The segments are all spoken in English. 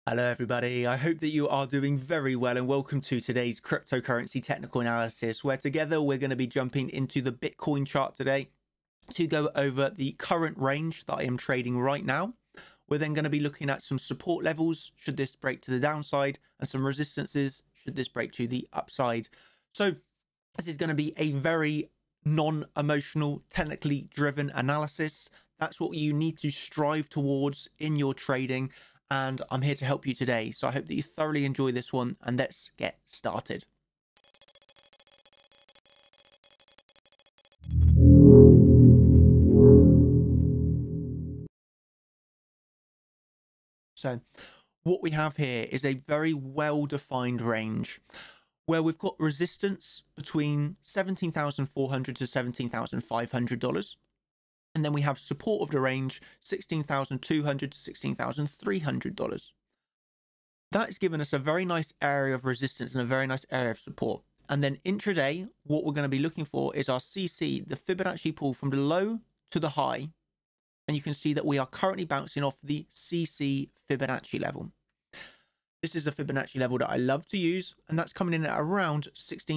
Hello everybody, I hope that you are doing very well and welcome to today's cryptocurrency technical analysis, where together we're going to be jumping into the Bitcoin chart today to go over the current range that I am trading right now. We're then going to be looking at some support levels should this break to the downside and some resistances should this break to the upside. So this is going to be a very non-emotional, technically driven analysis. That's what you need to strive towards in your trading. And I'm here to help you today. So I hope that you thoroughly enjoy this one and let's get started. So what we have here is a very well-defined range where we've got resistance between $17,400 to $17,500. And then we have support of the range, $16,200 to $16,300. That's given us a very nice area of resistance and a very nice area of support. And then intraday, what we're going to be looking for is our CC, the Fibonacci pull from the low to the high. And you can see that we are currently bouncing off the CC Fibonacci level. This is a Fibonacci level that I love to use, and that's coming in at around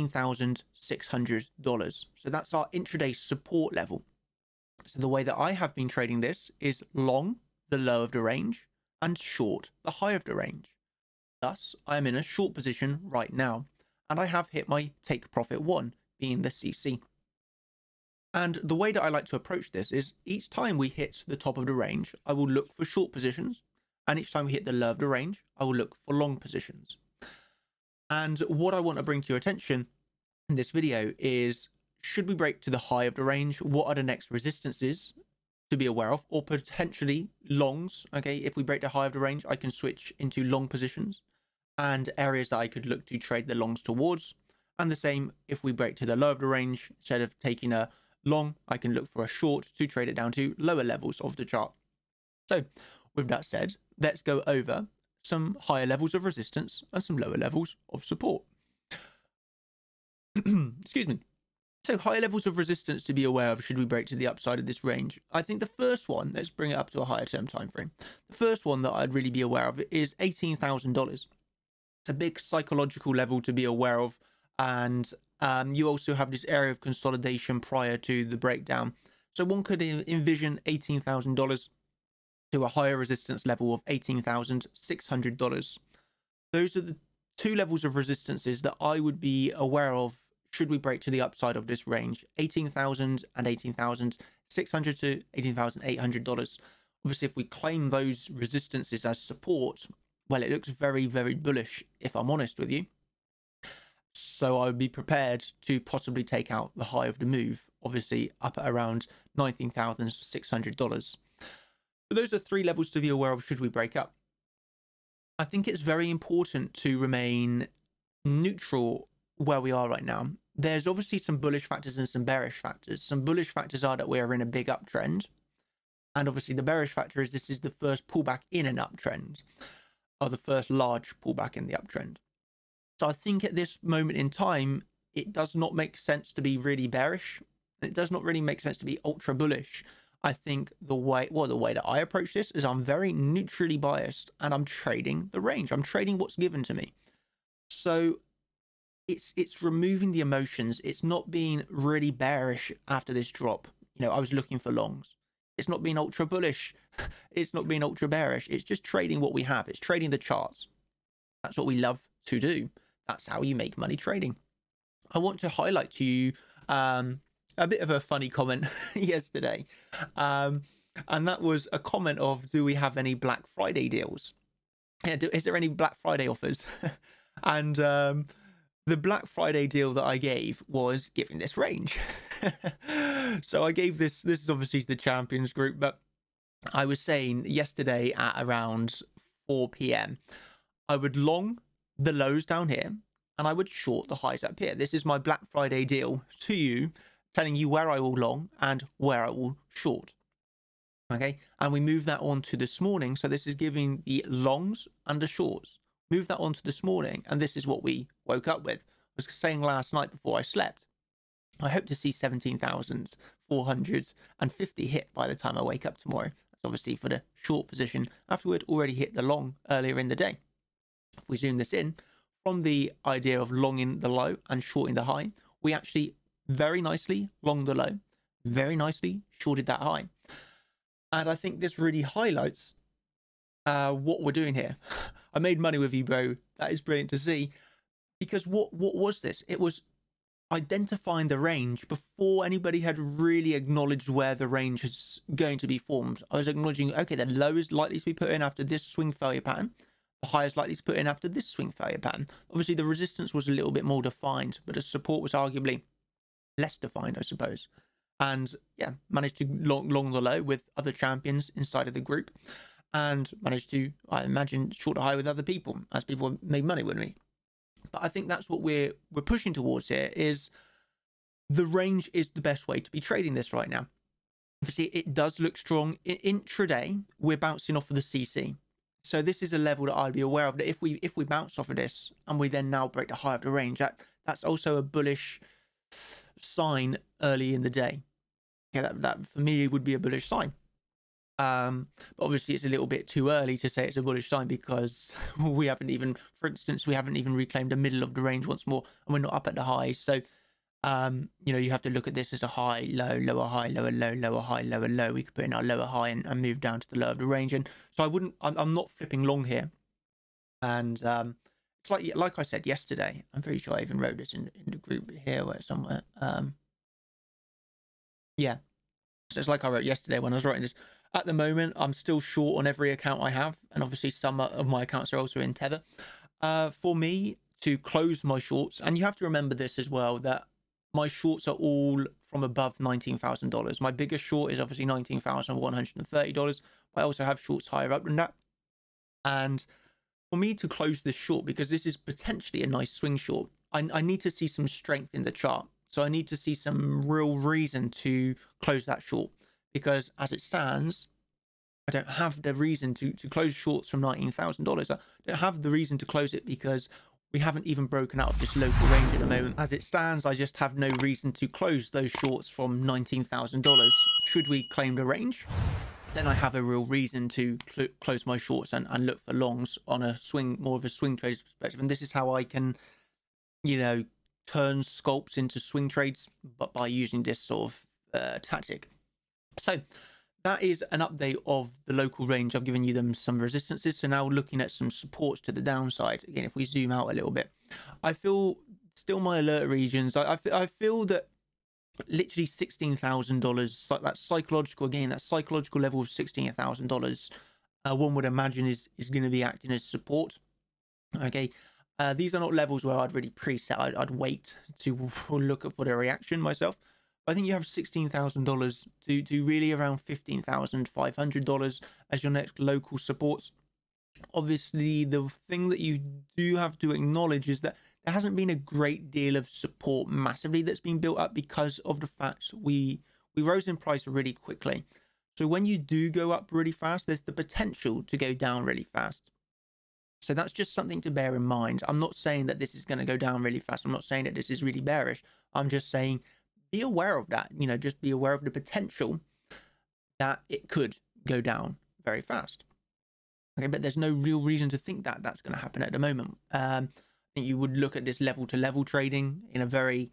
$16,600. So that's our intraday support level. So the way that I have been trading this is long the low of the range and short the high of the range. Thus, I am in a short position right now, and I have hit my take profit one, being the CC. And the way that I like to approach this is each time we hit the top of the range, I will look for short positions, and each time we hit the low of the range, I will look for long positions. And what I want to bring to your attention in this video is, should we break to the high of the range, what are the next resistances to be aware of, or potentially longs? Okay, if we break the high of the range, I can switch into long positions and areas that I could look to trade the longs towards. And the same if we break to the low of the range, instead of taking a long, I can look for a short to trade it down to lower levels of the chart. So with that said, let's go over some higher levels of resistance and some lower levels of support. Excuse me. So higher levels of resistance to be aware of should we break to the upside of this range. I think the first one, let's bring it up to a higher term time frame. The first one that I'd really be aware of is $18,000. It's a big psychological level to be aware of. And you also have this area of consolidation prior to the breakdown. So one could envision $18,000 to a higher resistance level of $18,600. Those are the two levels of resistances that I would be aware of should we break to the upside of this range, $18,000 and $18,600 to $18,800. Obviously, if we claim those resistances as support, well, it looks very, very bullish, if I'm honest with you. So I would be prepared to possibly take out the high of the move, obviously up at around $19,600. But those are three levels to be aware of should we break up. I think it's very important to remain neutral where we are right now. There's obviously some bullish factors and some bearish factors. Some bullish factors are that we are in a big uptrend. And obviously the bearish factor is this is the first pullback in an uptrend, or the first large pullback in the uptrend. So I think at this moment in time, it does not make sense to be really bearish. It does not really make sense to be ultra bullish. I think the way that I approach this is I'm very neutrally biased and I'm trading the range. I'm trading what's given to me. So it's removing the emotions. It's not being really bearish after this drop. You know, I was looking for longs. It's not being ultra bullish. It's not being ultra bearish. It's just trading what we have. It's trading the charts. That's what we love to do. That's how you make money trading. I want to highlight to you a bit of a funny comment yesterday. And that was a comment of, do we have any Black Friday deals? Yeah, is there any Black Friday offers? And the Black Friday deal that I gave was giving this range. So I gave this is obviously the champions group, but I was saying yesterday at around 4 p.m. I would long the lows down here and I would short the highs up here. This is my Black Friday deal to you, telling you where I will long and where I will short. Okay, and we move that on to this morning. So this is giving the longs and the shorts. Move that on to this morning, and this is what we woke up with. I was saying last night before I slept, I hope to see 17,450 hit by the time I wake up tomorrow. That's obviously for the short position after we'd already hit the long earlier in the day. If we zoom this in, from the idea of longing the low and shorting the high, we actually very nicely longed the low, very nicely shorted that high. And I think this really highlights what we're doing here. I made money with you, bro. That is brilliant to see. Because what was this? It was identifying the range before anybody had really acknowledged where the range is going to be formed. I was acknowledging, okay, the low is likely to be put in after this swing failure pattern. The high is likely to put in after this swing failure pattern. Obviously, the resistance was a little bit more defined, but the support was arguably less defined, I suppose. And yeah, managed to long the low with other champions inside of the group, and managed to, I imagine, short the high with other people as people made money with me. But I think that's what we're pushing towards here, is the range is the best way to be trading this right now. Obviously, it does look strong. Intraday, we're bouncing off of the CC. So this is a level that I'd be aware of, that if we bounce off of this and we then now break the high of the range, that's also a bullish sign early in the day. Yeah, that for me would be a bullish sign. But obviously it's a little bit too early to say it's a bullish sign, because we haven't even, for instance, we haven't even reclaimed the middle of the range once more, and we're not up at the highs. So, you know, you have to look at this as a high, low, lower high, lower low, lower high, lower low. We could put in our lower high and move down to the low of the range. And so I'm not flipping long here. And it's like I said yesterday, I'm pretty sure I even wrote this in the group here where somewhere. Yeah. So it's like I wrote yesterday when I was writing this. At the moment, I'm still short on every account I have, and obviously some of my accounts are also in Tether. For me to close my shorts, and you have to remember this as well, that my shorts are all from above $19,000. My biggest short is obviously $19,130. I also have shorts higher up than that. And for me to close this short, because this is potentially a nice swing short, I need to see some strength in the chart. So I need to see some real reason to close that short, because as it stands, I don't have the reason to close shorts from $19,000. I don't have the reason to close it because we haven't even broken out of this local range at the moment. As it stands, I just have no reason to close those shorts from $19,000. Should we claim the range, then I have a real reason to close my shorts and look for longs on a swing, more of a swing trader's perspective. And this is how I can, you know, turn scalps into swing trades, but by using this sort of tactic. So that is an update of the local range. I've given you them some resistances. So now looking at some supports to the downside. Again, if we zoom out a little bit, I feel still my alert regions. I feel that literally $16,000, like that psychological, again, that psychological level of $16,000, one would imagine is going to be acting as support. Okay. These are not levels where I'd really preset. I'd wait to look for the reaction myself. I think you have $16,000 to really around $15,500 as your next local supports. Obviously, the thing that you do have to acknowledge is that there hasn't been a great deal of support massively that's been built up, because of the fact we rose in price really quickly. So when you do go up really fast, there's the potential to go down really fast. So that's just something to bear in mind. I'm not saying that this is going to go down really fast. I'm not saying that this is really bearish. I'm just saying be aware of that. You know, just be aware of the potential that it could go down very fast. Okay, but there's no real reason to think that that's going to happen at the moment. I think you would look at this level to level trading in a very,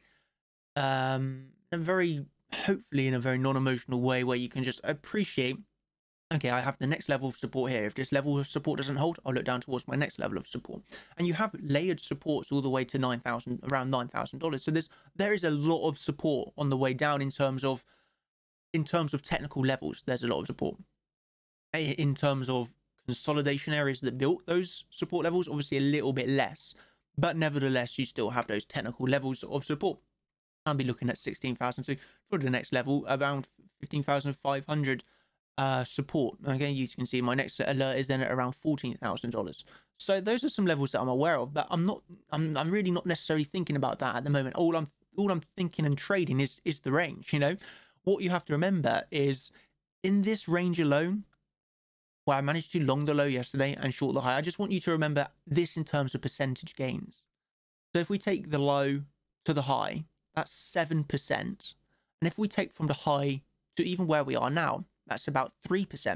hopefully in a very non-emotional way, where you can just appreciate, okay, I have the next level of support here. If this level of support doesn't hold, I'll look down towards my next level of support. And you have layered supports all the way to around $9,000. So there is a lot of support on the way down in terms of technical levels. There's a lot of support. In terms of consolidation areas that built those support levels, obviously a little bit less, but nevertheless, you still have those technical levels of support. I'll be looking at 16,000. So for the next level, around 15,500. Support. Okay, you can see my next alert is then at around $14,000. So those are some levels that I'm aware of, but I'm really not necessarily thinking about that at the moment. All I'm thinking and trading is the range. You know, what you have to remember is in this range alone, where I managed to long the low yesterday and short the high, I just want you to remember this in terms of percentage gains. So if we take the low to the high, that's 7%, and if we take from the high to even where we are now, that's about 3%.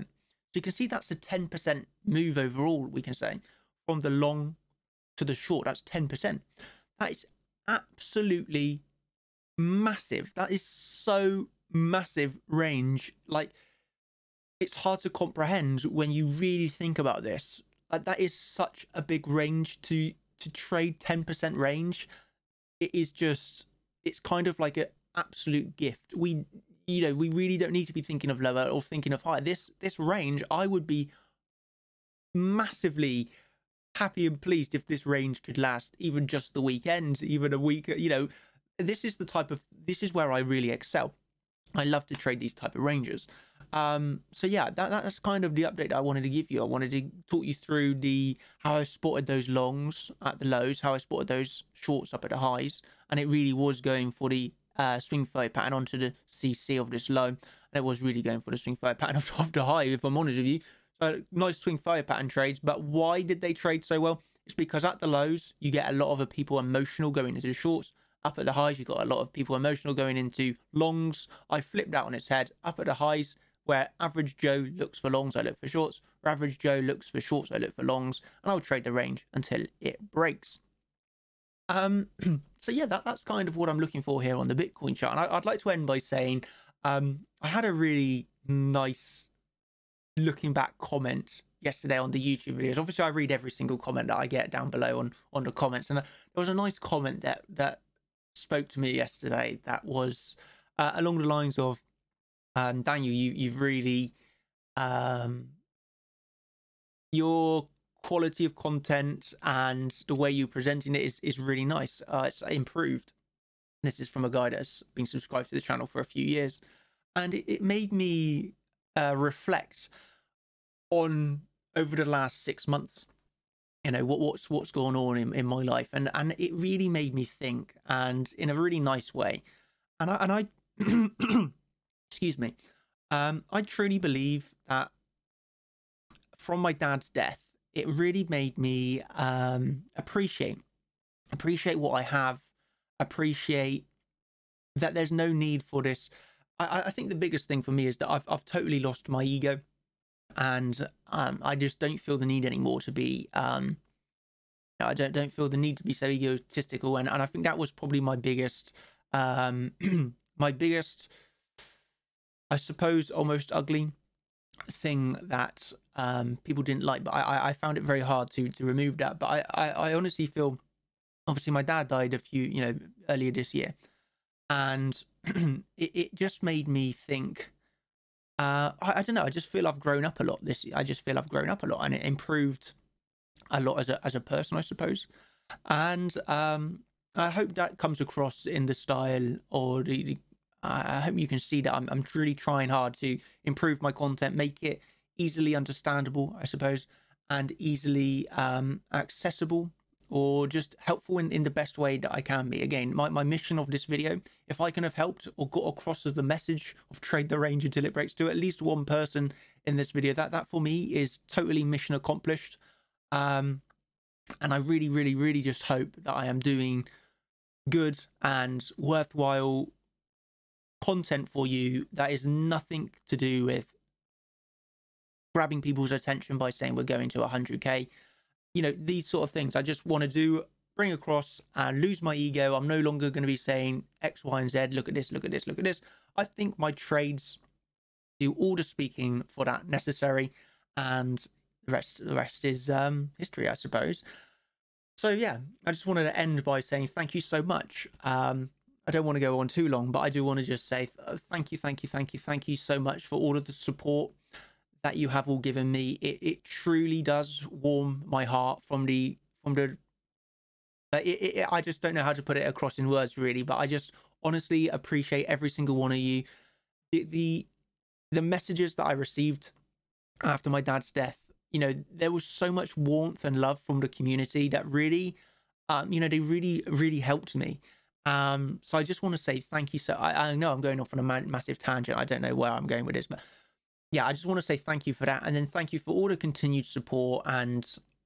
So you can see that's a 10% move overall, we can say, from the long to the short. That's 10%. That is absolutely massive. That is so massive range. Like, it's hard to comprehend when you really think about this. Like, that is such a big range to trade. 10% range. It is just, it's kind of like an absolute gift. We really don't need to be thinking of lower or thinking of higher. This range, I would be massively happy and pleased if this range could last even just the weekend, even a week. This is where I really excel. I love to trade these type of ranges. So yeah, that's kind of the update I wanted to give you. I wanted to talk you through how I spotted those longs at the lows, how I spotted those shorts up at the highs, and it really was going for the swing failure pattern onto the CC of this low, and it was really going for the swing failure pattern of the high, if I'm honest with you. So nice swing failure pattern trades. But why did they trade so well? It's because at the lows you get a lot of the people emotional going into the shorts. Up at the highs you got a lot of people emotional going into longs. I flipped that on its head. Up at the highs, where average Joe looks for longs, I look for shorts. Where average Joe looks for shorts, I look for longs, and I'll trade the range until it breaks. So yeah, that's kind of what I'm looking for here on the Bitcoin chart. And I'd like to end by saying I had a really nice looking back comment yesterday on the YouTube videos. Obviously I read every single comment that I get down below on the comments, and there was a nice comment that spoke to me yesterday that was along the lines of, Daniel, you've really your quality of content and the way you're presenting it is really nice. It's improved. This is from a guy that's been subscribed to the channel for a few years, and it made me reflect on over the last 6 months, what's going on in my life, and it really made me think, and in a really nice way. And I excuse me, I truly believe that from my dad's death, it really made me appreciate what I have, appreciate that there's no need for this. I think the biggest thing for me is that I've totally lost my ego, and I just don't feel the need anymore to be I don't feel the need to be so egotistical, and I think that was probably my biggest my biggest, I suppose, almost ugly thing that people didn't like, but I found it very hard to remove that. But I honestly feel, obviously my dad died a few earlier this year, and it just made me think, I don't know, I just feel I've grown up a lot I just feel I've grown up a lot, and it improved a lot as a person, I suppose. And I hope that comes across in the style, or I hope you can see that I'm really trying hard to improve my content, make it easily understandable, I suppose, and easily accessible, or just helpful in the best way that I can be. Again, my mission of this video, if I can have helped or got across as the message of trade the range until it breaks to at least one person in this video, that for me is totally mission accomplished. And I really, really, really just hope that I am doing good and worthwhile content for you that is nothing to do with grabbing people's attention by saying we're going to 100k. These sort of things I just want to bring across and lose my ego. I'm no longer going to be saying X, Y, and Z. Look at this, look at this, look at this. I think my trades do all the speaking for that necessary, and the rest is history, I suppose. So yeah, I just wanted to end by saying thank you so much. I don't want to go on too long, but I do want to just say thank you so much for all of the support that you have all given me. It truly does warm my heart I just don't know how to put it across in words, really, but I just honestly appreciate every single one of you. The messages that I received after my dad's death, there was so much warmth and love from the community that really, they really helped me. So I just want to say thank you. So I know I'm going off on a massive tangent. I don't know where I'm going with this, but yeah, I just want to say thank you for that. And then thank you for all the continued support, and,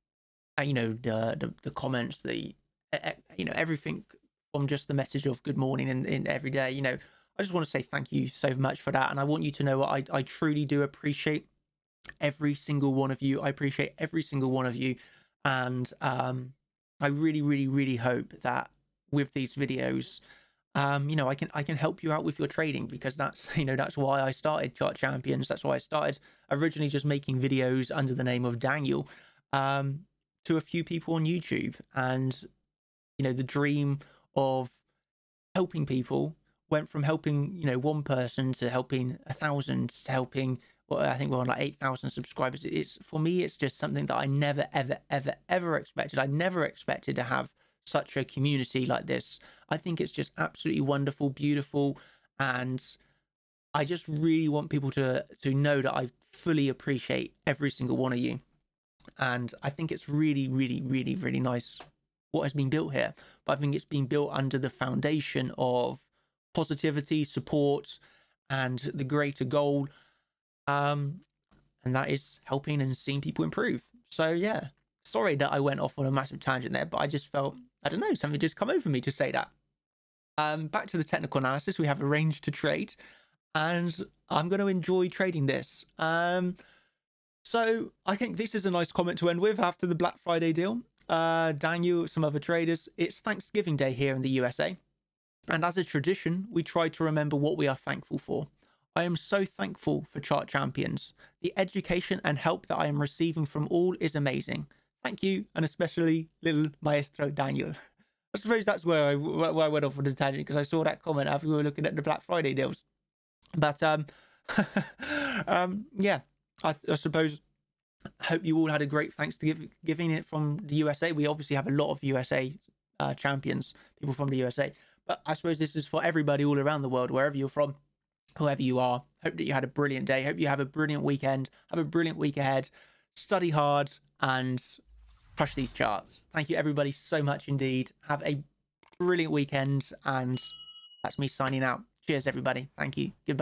the comments, everything from just the message of good morning in every day. I just want to say thank you so much for that. And I want you to know what I truly do appreciate every single one of you. I appreciate every single one of you. And I really, really, really hope that with these videos, you know, I can help you out with your trading, because that's, you know, that's why I started Chart Champions. That's why I started originally just making videos under the name of Daniel, to a few people on YouTube. And, you know, the dream of helping people went from helping, you know, one person to helping 1,000 to helping, well, I think we're on like 8,000 subscribers. It's, for me, it's just something that I never, ever, ever, ever expected. I never expected to have such a community like this. I think it's just absolutely wonderful, beautiful, and I just really want people to know that I fully appreciate every single one of you. And I think it's really, really, really, really nice what has been built here. But I think it's been built under the foundation of positivity, support, and the greater goal. And that is helping and seeing people improve. So yeah, sorry that I went off on a massive tangent there, but I just felt, I don't know, something just come over me to say that. Back to the technical analysis, we have a range to trade, and I'm going to enjoy trading this. So I think this is a nice comment to end with after the Black Friday deal. Daniel, some other traders, it's Thanksgiving Day here in the USA. And as a tradition, we try to remember what we are thankful for. I am so thankful for Chart Champions. The education and help that I am receiving from all is amazing. Thank you, and especially little Maestro Daniel. I suppose that's where I went off on a tangent, because I saw that comment after we were looking at the Black Friday deals. But yeah, I suppose, hope you all had a great Thanksgiving it from the USA. We obviously have a lot of USA champions, people from the USA. But I suppose this is for everybody all around the world, wherever you're from, whoever you are. Hope that you had a brilliant day. Hope you have a brilliant weekend. Have a brilliant week ahead. Study hard and crush these charts. Thank you, everybody, so much indeed. Have a brilliant weekend. And that's me signing out. Cheers, everybody. Thank you. Goodbye.